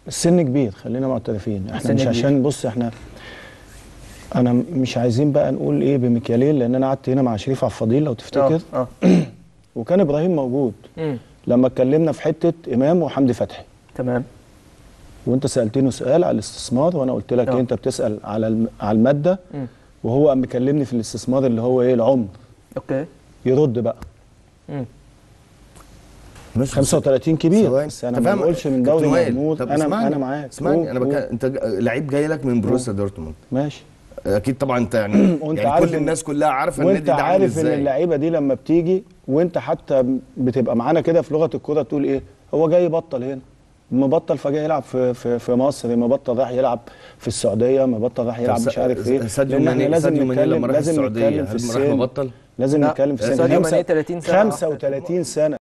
السن كبير، خلينا معترفين، احنا مش كبير. عشان بص انا مش عايزين بقى نقول ايه بمكيالين، لان انا قعدت هنا مع شريف عبد الفضيل لو تفتكر. وكان ابراهيم موجود لما اتكلمنا في حته امام وحمدي فتحي. تمام. وانت سالتني سؤال على الاستثمار، وانا قلت لك انت بتسال على الماده، وهو قام مكلمني في الاستثمار اللي هو ايه العمر. اوكي. يرد بقى. 35 كبير، بس انا ما بقولش من دوري مغمور. انا معاك. اسمعني، انت لعيب جاي لك من بروسيا دورتموند. ماشي. اكيد طبعا انت يعني يعني كل الناس كلها عارفه النادي ده عامل ازاي، وانت عارف ان اللعيبه دي لما بتيجي، وانت حتى بتبقى معانا كده في لغه الكوره تقول ايه، هو جاي يبطل هنا، مبطل فجاي يلعب في مصر، مبطل راح يلعب في السعوديه، مبطل راح يلعب مش عارف ايه. ساديو ماني لما راح السعوديه في هل راح مبطل؟ لازم نتكلم في السن. ساديو ماني 30 سنه 35 سنه